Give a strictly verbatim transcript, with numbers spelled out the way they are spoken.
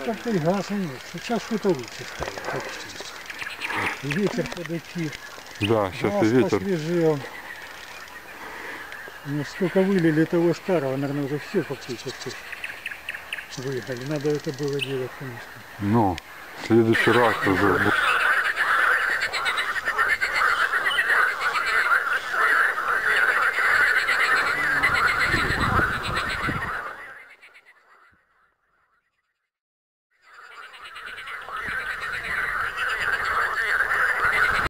как-то и газа нет. Сейчас что-то лучше стало. Почти. И ветер подойти. Да, сейчас Газ и ветер. посвежел. Ну, сколько вылили того старого, наверное, уже все фактически выехали. Надо это было делать, конечно. Ну, в следующий раз уже.